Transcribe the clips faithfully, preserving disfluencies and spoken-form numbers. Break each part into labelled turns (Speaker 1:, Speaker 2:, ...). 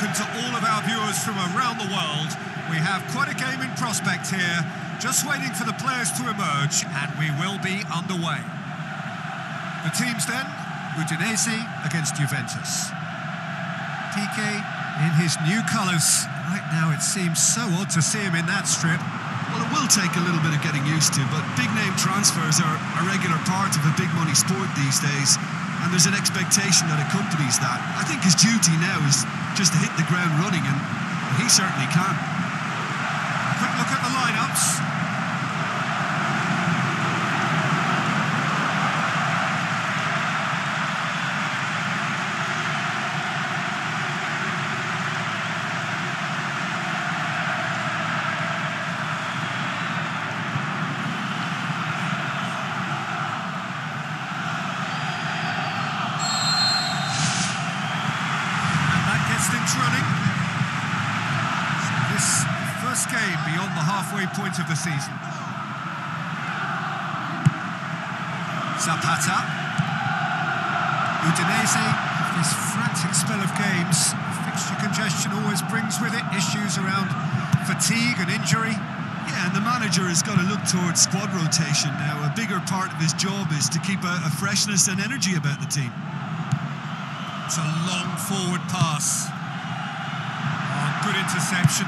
Speaker 1: welcome to all of our viewers from around the world. We have quite a game in prospect here, just waiting for the players to emerge, and we will be underway. The teams then, Udinese against Juventus. P K in his new colours. Right now it seems so odd to see him in that strip.
Speaker 2: Well, it will take a little bit of getting used to, but big-name transfers are a regular part of a big-money sport these days, and there's an expectation that accompanies that. I think his duty now is just to hit the ground running, and he certainly can.
Speaker 1: A quick look at the lineups. Running. So this first game beyond the halfway point of the season. Zapata. Udinese, this frantic spell of games. Fixture congestion always brings with it issues around fatigue and injury.
Speaker 2: Yeah, and the manager has got to look towards squad rotation now. A bigger part of his job is to keep a, a freshness and energy about the team.
Speaker 1: It's a long forward pass. Good interception.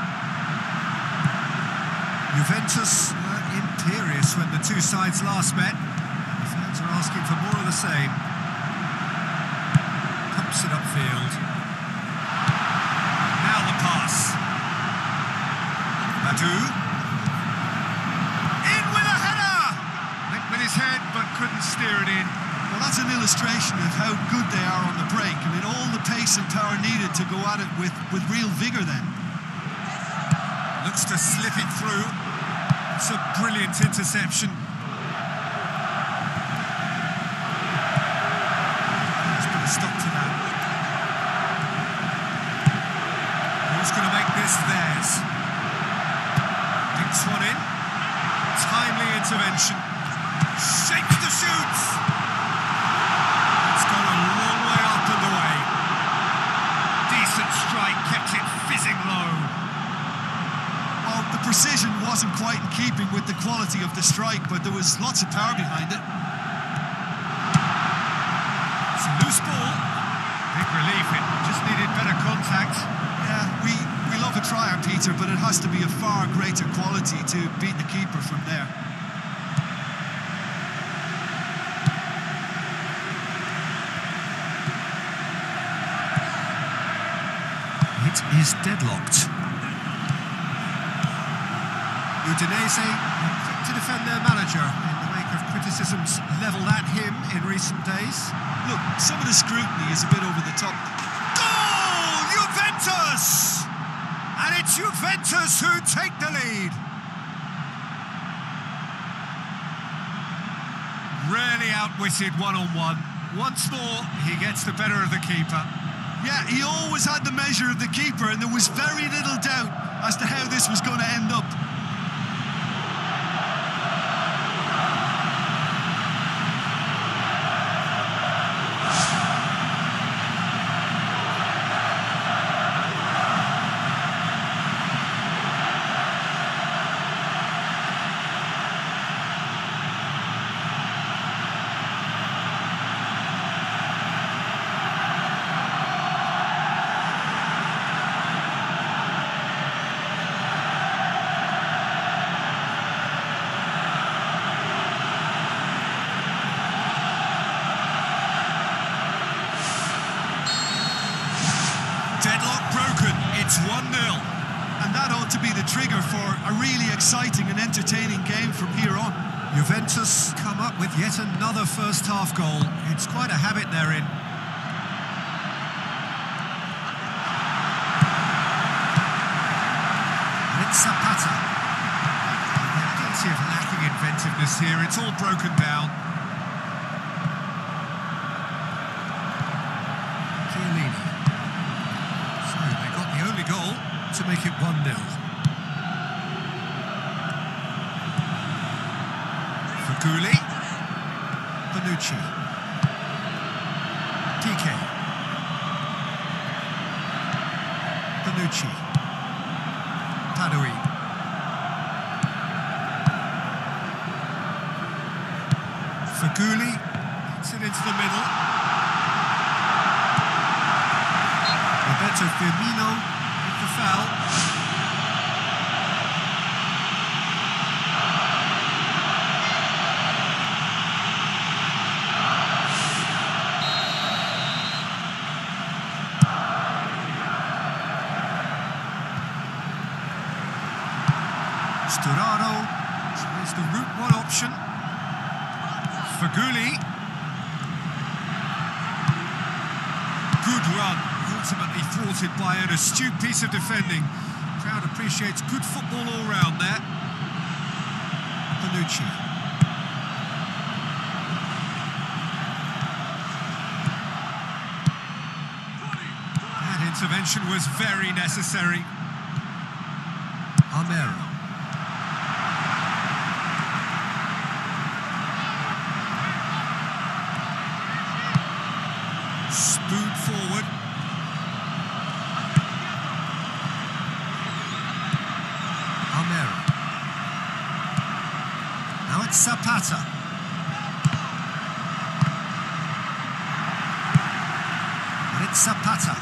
Speaker 1: Juventus were imperious when the two sides last met. The fans are asking for more of the same. Pumps it upfield. Now the pass. Badu. In with a header! Went with his head but couldn't steer it in.
Speaker 2: Well, that's an illustration of how good they are on the break. I mean, all the pace and power needed to go at it with, with real vigour then.
Speaker 1: Looks to slip it through. It's a brilliant interception. Let's put a stop to that. Who's going to make this theirs? Dinks one in. Timely intervention. Shakes the shoots.
Speaker 2: Precision wasn't quite in keeping with the quality of the strike, but there was lots of power behind it.
Speaker 1: It's a loose ball. Big relief, it just needed better contact.
Speaker 2: Yeah, we, we love a try on Peter, but it has to be a far greater quality to beat the keeper from there.
Speaker 1: It is deadlocked. Udinese quick to defend their manager in the wake of criticisms levelled at him in recent days.
Speaker 2: Look, some of the scrutiny is a bit over the top.
Speaker 1: Goal! Juventus! And it's Juventus who take the lead. Really outwitted one-on-one. Once more, he gets the better of the keeper.
Speaker 2: Yeah, he always had the measure of the keeper, and there was very little doubt as to how this was going to end up.
Speaker 1: Deadlock broken, it's one nil.
Speaker 2: And that ought to be the trigger for a really exciting and entertaining game from here on.
Speaker 1: Juventus come up with yet another first-half goal. It's quite a habit they're in. And it's Zapata. There's plenty of lacking inventiveness here. It's all broken down. Chiellini. Goal to make it one nil. Faguli. Bonucci. P K. Bonucci. Tadui. Feghouli gets it into the middle. Roberto Firmino with the foul. Sturaro is the route one option. Feghouli. Good run, ultimately thwarted by an astute piece of defending. Crowd appreciates good football all round there. Bonucci. That intervention was very necessary. Armero. Spoon forward. Armero. Now it's Zapata. And it's Zapata.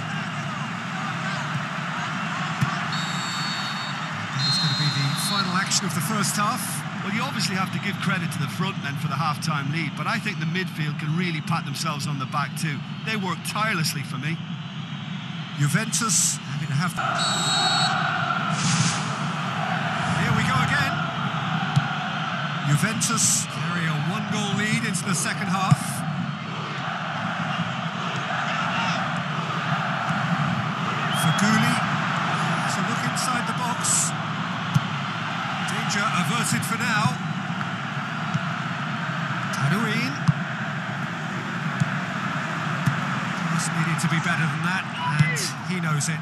Speaker 1: It's going to be the final action of the first half.
Speaker 2: Well, you obviously have to give credit to the front men for the half-time lead, but I think the midfield can really pat themselves on the back too. They work tirelessly for me.
Speaker 1: Juventus having to have... Here we go again. Juventus carry a one-goal lead into the second half. Feghouli has a look inside the box. Danger averted for now. Tadouin. Pass needed to be better than that, and he knows it.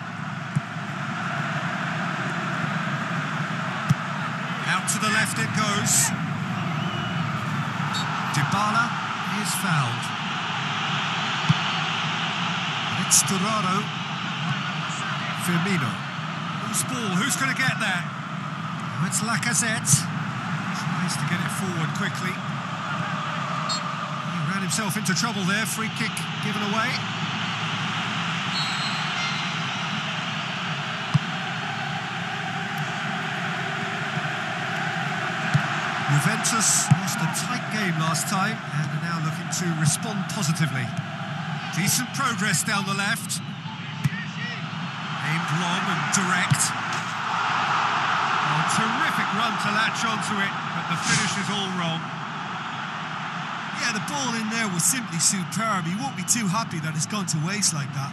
Speaker 1: Out to the left it goes. Dybala is fouled. And it's Sturaro. Firmino. Who's ball? Who's going to get there? It's Lacazette. Tries to get it forward quickly. He ran himself into trouble there. Free kick given away. Juventus lost a tight game last time and are now looking to respond positively. Decent progress down the left. Aimed long and direct. Terrific run to latch onto it, but the finish is all wrong.
Speaker 2: Yeah, the ball in there was simply superb. He won't be too happy that it's gone to waste like that.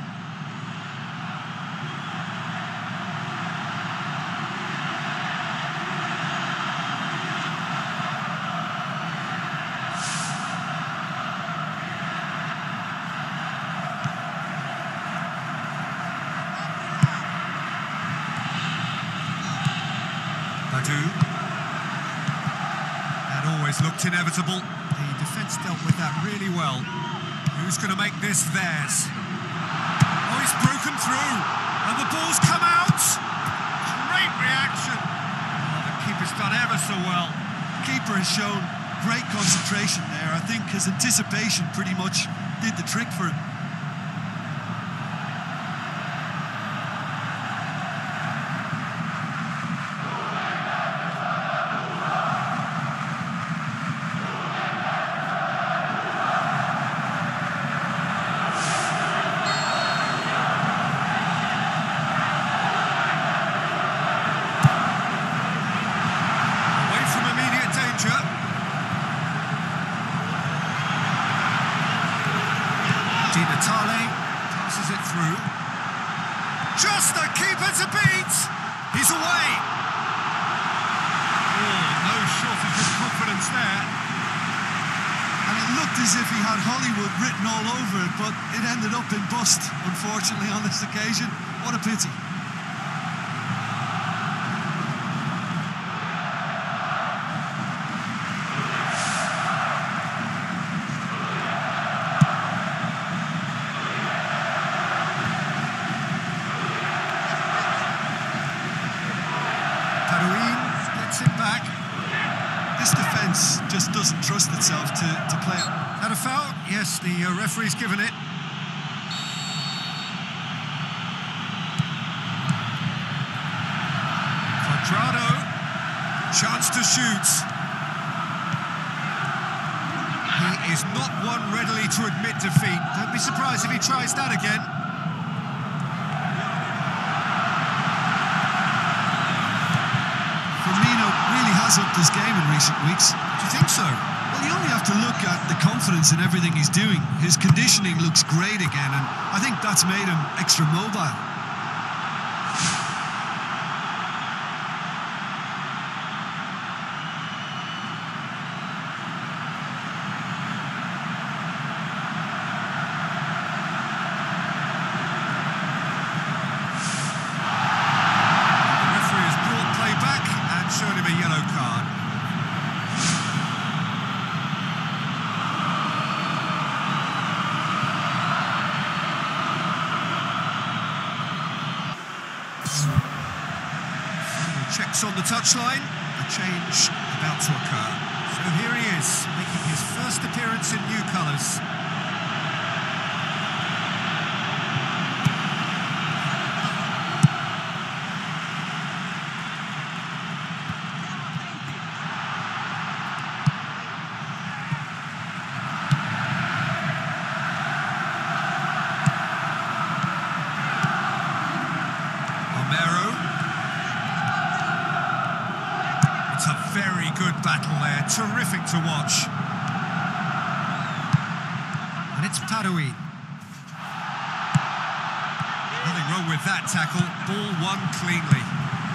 Speaker 1: That always looked inevitable. The defence dealt with that really well. Who's going to make this theirs? Oh, he's broken through, and the ball's come out. Great reaction. Oh, the keeper's done ever so well.
Speaker 2: Keeper has shown great concentration there. I think his anticipation pretty much did the trick for him.
Speaker 1: Di Natale passes it through. Just the keeper to beat! He's away! Oh, no shortage of confidence there.
Speaker 2: And it looked as if he had Hollywood written all over it, but it ended up in bust, unfortunately, on this occasion. What a pity.
Speaker 1: The uh, referee's given it. Quadrado, chance to shoot. He is not one readily to admit defeat. Don't be surprised if he tries that again.
Speaker 2: Firmino really has upped his game in recent weeks.
Speaker 1: Do you think so?
Speaker 2: Well, you only have to look at the confidence in everything he's doing. His conditioning looks great again, and I think that's made him extra mobile.
Speaker 1: Shown him a yellow card. Checks on the touchline. A change about to occur. So here he is, making his first appearance in new colours. It's a very good battle there, terrific to watch. And it's Padui. Nothing wrong with that tackle, ball won cleanly.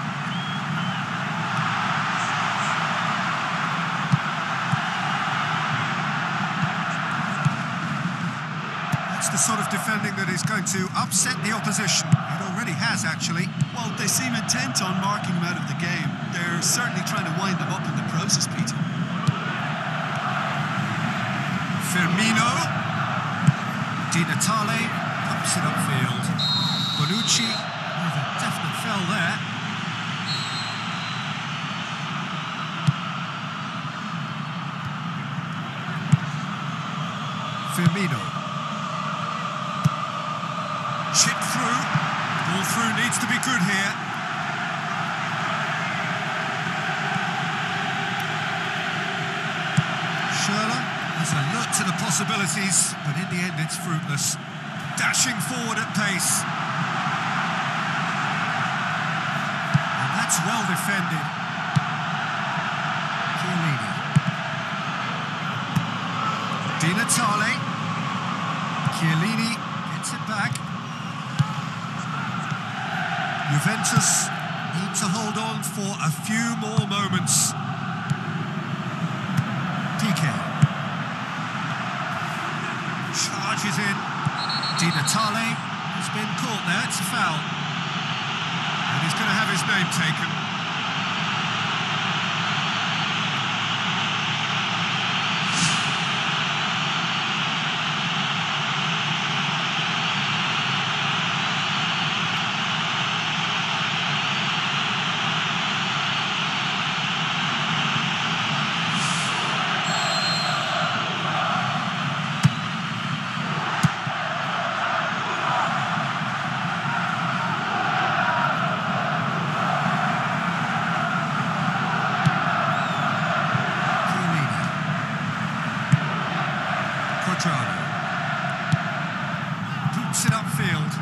Speaker 1: That's the sort of defending that is going to upset the opposition. It already has, actually.
Speaker 2: Well, they seem intent on marking him out of the game. They're certainly trying to wind him up in the process, Peter.
Speaker 1: Firmino. Di Natale pumps it upfield. Bonucci with a definite foul there. Firmino. Chip through. Ball through needs to be good here. Schürrle is alert to the possibilities, but in the end it's fruitless. Dashing forward at pace. And that's well defended. Chiellini. Di Natale. Chiellini gets it back. Juventus need to hold on for a few more moments. Piqué charges in. Di Natale has been caught there, it's a foul. And he's going to have his name taken. Quadrado boots it upfield,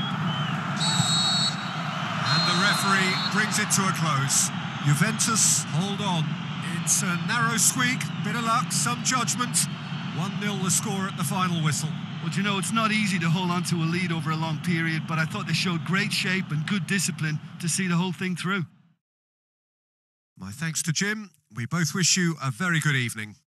Speaker 1: and the referee brings it to a close. Juventus hold on. It's a narrow squeak, bit of luck, some judgment. one nil the score at the final whistle.
Speaker 2: Well, you know, it's not easy to hold on to a lead over a long period, but I thought they showed great shape and good discipline to see the whole thing through.
Speaker 1: My thanks to Jim. We both wish you a very good evening.